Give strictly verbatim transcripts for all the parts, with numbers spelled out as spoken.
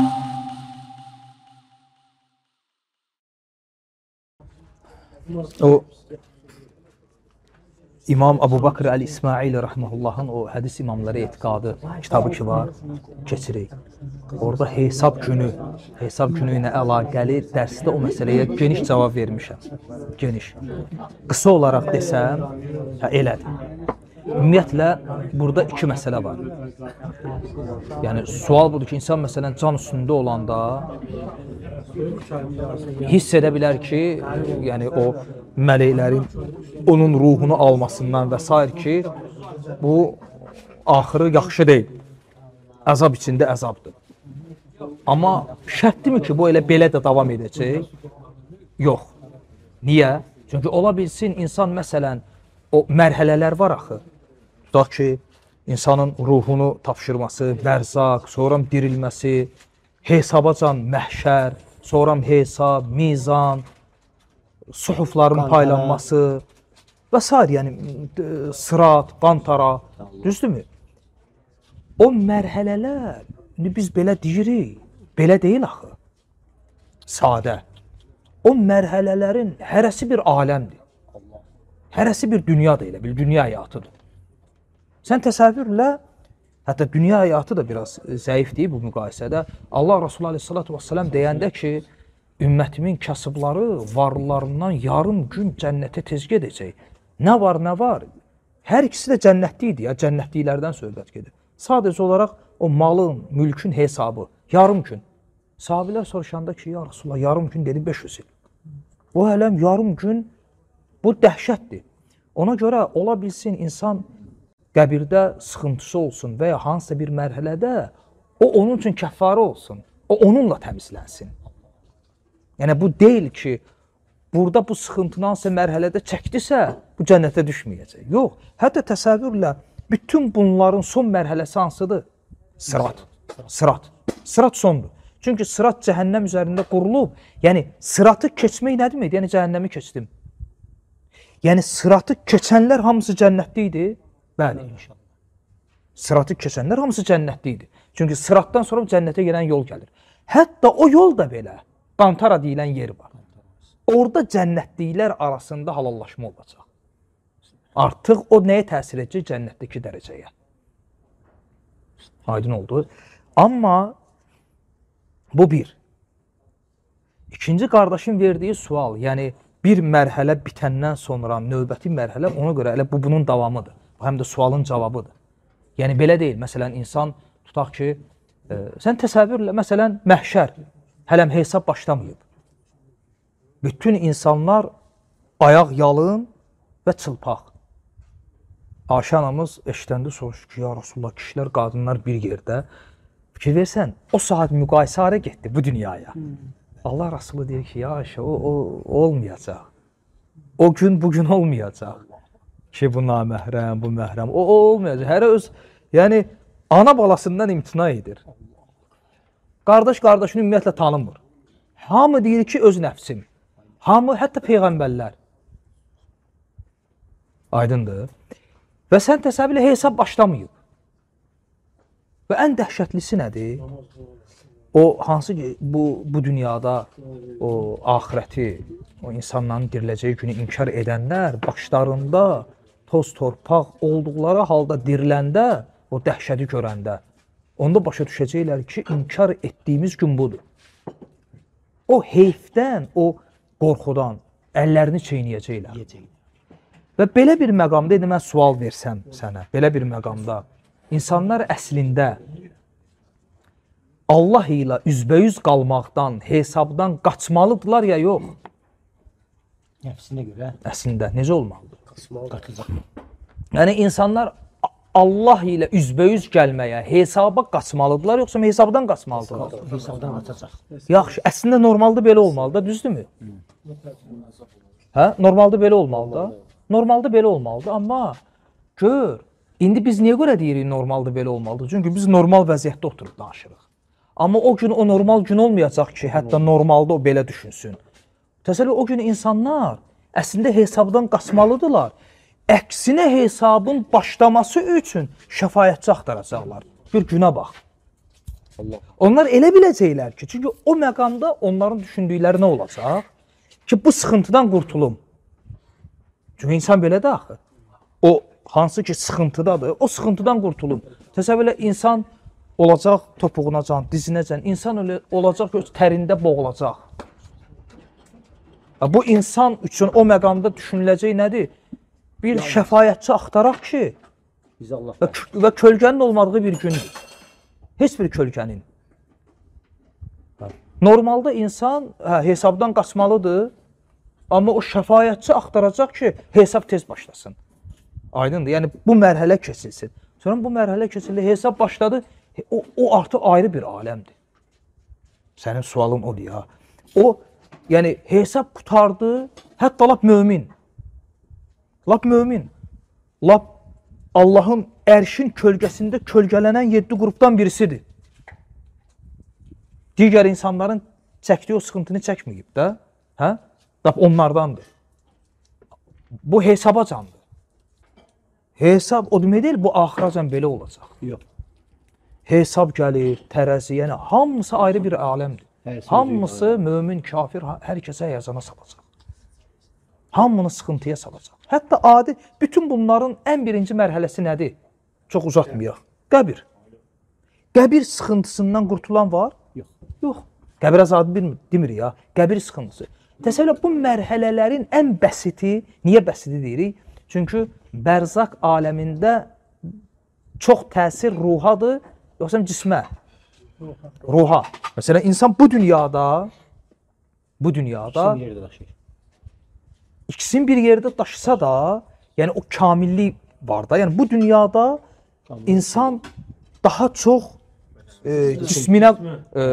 O İmam Əbu Bakr Əl-İsmail rəhməhullahın o hədis imamları etiqadı kitabı ki var, keçirik. Orada hesab günü, hesab günü ilə əlaqəli dərsdə o məsələyə geniş cavab vermişəm. Geniş. Qısa olaraq desəm, hə, elədir. Ümumiyyətlə, burada iki məsələ var. Yəni, sual budur ki, insan məsələn can üstündə olanda hiss edə bilər ki, yəni o mələklərin onun ruhunu almasından və s. ki, bu axırı yaxşı deyil. Əzab içində əzabdır. Amma şərtdirmi ki, bu elə belə də davam edəcək? Yox. Niyə? Çünki ola bilsin, insan məsələn, o mərhələlər var axı. Tutaq ki, insanın ruhunu tapşırması, bərzaq, sonra dirilməsi, hesabacan məhşər, sonra hesab, mizan, suhufların paylanması və s. yəni sırat, qantara, düzdürmü? O mərhələlər, biz belə deyirik, belə deyil axı, sadə. O mərhələlərin hərəsi bir aləmdir, hərəsi bir dünya da elə bil, dünya həyatıdır. Sən təsəvvürlə, hətta dünya həyatı da biraz zəifdir bu müqayisədə. Allah Rasulü Aleyhisselatü Vesselam deyəndə ki, ümmətimin kasıbları varlarından yarım gün cənnətə tez gedəcək. Nə var, nə var? Hər ikisi də cənnətli idi ya, cənnətliklərdən söhbət gedir. Sadəcə olaraq o malın, mülkün hesabı, yarım gün. Sahabilər soruşanda ki, ya Rasulullah, yarım gün dedi beş yüz il. Bu hələm yarım gün, bu dəhşətdir. Ona görə ola bilsin insan qəbirdə sıxıntısı olsun və ya hansısa bir mərhələdə o onun üçün kəffarə olsun, o onunla təmizlənsin. Yəni bu deyil ki, burada bu sıxıntını hansısa mərhələdə çəkdisə, bu cənnətə düşməyəcək. Yox, hətta təsəvvürlə bütün bunların son mərhələsi hansıdır? Sırat, sırat, sırat sondur. Çünki sırat cəhənnəm üzərində qurulub, yəni sıratı keçmək nə demək? Yəni cəhənnəmi keçdim. Yəni sıratı keçənlər hamısı cənnətli idi. Bəli, inşallah. Sıratı keçənlər hamısı cənnətli idi. Çünki sıratdan sonra cənnətə gələn yol gəlir. Hətta o yol da belə, qantara deyilən yer var. Orada cənnətliklər arasında halallaşma olacaq. Artıq o nəyə təsir edəcək? Cənnətdəki dərəcəyə. Aydın oldu. Amma bu bir. İkinci qardaşın verdiyi sual, yəni bir mərhələ bitəndən sonra növbəti mərhələ ona görə elə bu bunun davamıdır. Həm də sualın cavabıdır. Yəni belə deyil. Məsələn, insan tutaq ki, e, sən təsəvvürlə, məsələn, məhşər, hələm hesab başlamayıb. Bütün insanlar ayaq yalın və çılpaq. Ayşə anamız eşidəndə soruşur ki, ya Rasulullah, kişilər, qadınlar bir yerdə. Fikir versən, o saat müqayisə hara getdi bu dünyaya. Hmm. Allah Rasulü deyir ki, ya Ayşə, o, o olmayacaq. O gün bugün olmayacaq. Ki, bu naməhrəm, bu məhrəm, o, o olmayacaq. Hərə öz, yəni, ana balasından imtina edir. Qardaş qardaşını ümumiyyətlə tanımır. Hamı deyir ki, öz nəfsim. Hamı, hətta peyğəmbərlər. Aydındır. Və sən təsəvvürlə hesab başlamayıb. Və ən dəhşətlisi nədir? O, hansı ki, bu, bu dünyada o axirəti, o insanların diriləcəyi günü inkar edənlər başlarında toz torpaq olduqları halda diriləndə, o dəhşəti görəndə, onda başa düşəcəklər ki, inkar etdiyimiz gün budur. O heyfdən, o qorxudan əllərini çeynəyəcəklər. Və belə bir məqamda, indi mən sual versəm sənə, belə bir məqamda, insanlar əslində Allah ilə üzbəyüz qalmaqdan, hesabdan qaçmalıdırlar ya yox? Nəfsinə görə. Əslində, necə olmalıdır? Qaçacaq. Yəni, insanlar Allah ilə üzbəyüz gəlməyə, hesaba qaçmalıdırlar, yoxsa hesabdan qaçmalıdırlar? Hesabdan qaçacaq. Yaxşı, əslində normalda belə olmalıdır, düzdürmü? Hə? Normalda belə olmalıdır. Normalda belə olmalıdır, amma gör, indi biz niyə görə deyirik normalda belə olmalıdır? Çünki biz normal vəziyyətdə oturub danışırıq. Amma o gün o normal gün olmayacaq ki, hətta normalda o belə düşünsün. Təsəvvür, o gün insanlar əslində hesabdan qaçmalıdırlar. Əksinə hesabın başlaması üçün şəfayətçi axtaracaqlar. Bir günə bax. Allah. Onlar elə biləcəklər ki, çünki o məqamda onların düşündükləri nə olacaq? Ki, bu sıxıntıdan qurtulum. Çünki insan belədir axı. O, hansı ki, sıxıntıdadır, o sıxıntıdan qurtulum. Təsəvvür elə, insan olacaq topuğunacan, dizinəcən, insan öyle olacaq ki, öz tərində boğulacaq. Bu insan üçün o məqamda düşünüləcək nədir? Bir şəfayətçi axtaraq ki, Bizi Allah və, və kölgənin olmadığı bir gündür. Heç bir kölgənin. Normalda insan hə, hesabdan qaçmalıdır, amma o şəfayətçi axtaracaq ki, hesab tez başlasın. Aydındır, yəni bu mərhələ keçilsin. Sonra bu mərhələ keçildi, hesab başladı, o, o artıq ayrı bir aləmdir. Sənin sualın odur ya. O, yəni hesab qutardı, hətta lap mömin. Lap mömin. Lap Allahın ərşin kölgəsində kölgələnən yeddi qrupdan birisidir. Digər insanların çəkdiyi o sıxıntını çəkməyib də, hə? Lap onlardandır. Bu hesaba candır. Hesab o demək deyil, bu axıracan belə olacaq. Yox. Hesab gəlir, tərəzi, yəni hamısı ayrı bir aləmdir. Hər Hamısı mömin, kafir, hər kəsə həyazana salacaq. Hamını sıxıntıya salacaq. Hətta adi, bütün bunların ən birinci mərhələsi nədir? Çox uzatmayaq. Qəbir. Qəbir sıxıntısından qurtulan var? Yox. Yox. Qəbir azadı bilmir, demir ya. Qəbir sıxıntısı. Təsəvvür bu mərhələlərin ən bəsiti, niyə bəsiti deyirik? Çünki bərzaq aləmində çox təsir ruhadır, yoxsa cismə? Ruha. Məsələn, insan bu dünyada, bu dünyada Bir yerdə daşıyır. ikisini bir yerdə daşısa da, yəni o kamillik var da, yəni bu dünyada insan daha çox e, cisminə e,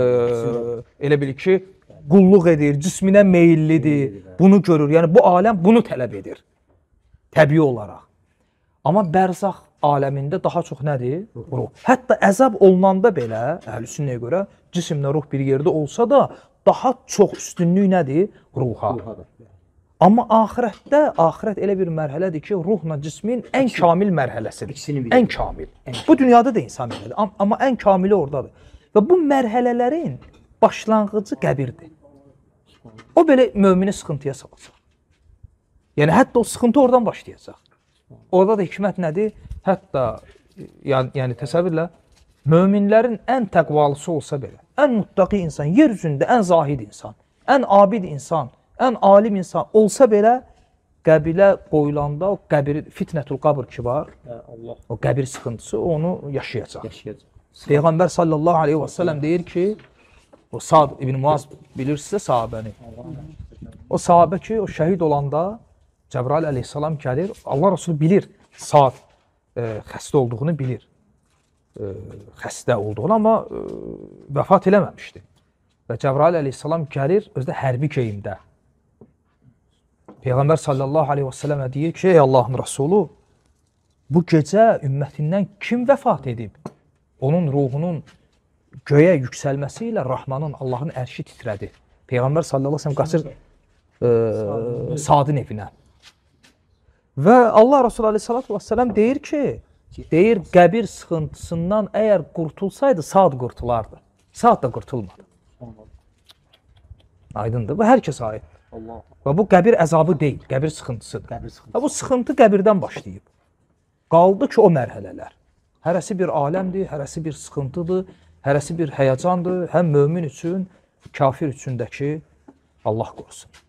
elə bil ki, qulluq edir, cisminə meyillidir, bunu görür. Yəni bu aləm bunu tələb edir, təbii olaraq. Amma bərzaq aləmində daha çox nədir? Ruh. Hətta əzab olunanda belə, əhlüsünnəyə görə, cisimlə ruh bir yerdə olsa da, daha çox üstünlük nədir? Ruha. Ruhadır. Amma axirətdə, axirət elə bir mərhələdir ki, ruhla cismin ən kamil mərhələsidir. İkisini bir Ən kamil. Bu dünyada da insan belədir, am amma ən kamili oradadır. Və bu mərhələlərin başlanğıcı qəbirdir. O belə mömini sıxıntıya salacaq. Yəni hətta o sıxıntı oradan başlayacaq. Orada da hikmət nədir? Hətta yəni, yəni təsəvvürlə möminlərin ən təqvalısı olsa belə, ən muttaqi insan, yer üzündə ən zahid insan, ən abid insan, ən alim insan olsa belə qəbilə qoyulanda o qəbir, fitnətul qabr ki var, Allah. o qəbir sıxıntısı onu yaşayacaq. Yaşayacaq. Peyğəmbər sallallahu aleyhi və səlləm deyir ki, o Sa'd ibn Muaz bilirsinizsə sahabəni. O sahabə ki, o şəhid olanda Cəbrail əleyhissalam gəlir, Allah Resulü bilir, Sa'd e, xəstə olduğunu bilir. E, xəstə olduğunu, amma e, vəfat eləməmişdi. Və Cəbrail əleyhissalam gəlir, özü də hərbi geyimdə. Peyğəmbər sallallahu aleyhi və səlləmə deyir ki, ey Allahın Rasulü, bu gecə ümmətindən kim vəfat edib? Onun ruhunun göyə yüksəlməsi ilə Rahmanın, Allahın ərşi titrədi. Peyğəmbər sallallahu aleyhi və səlləm qaçır e, Sadın evinə. Və Allah Resulü aleyhissalatu vesselam deyir ki, deyir qəbir sıxıntısından əgər qurtulsaydı Sad qurtulardı. Sad da qurtulmadı. Aydındır. Bu hər kəsə aiddir. Allah. Və bu qəbir əzabı deyil, qəbir sıxıntısıdır. Qəbir sıxıntısı. Və bu sıxıntı qəbirdən başlayıb. Qaldı ki, o mərhələlər. Hərəsi bir aləmdir, hərəsi bir sıxıntıdır, hərəsi bir həyəcandır, həm mömin üçün, kafir üçün də ki, Allah qorusun.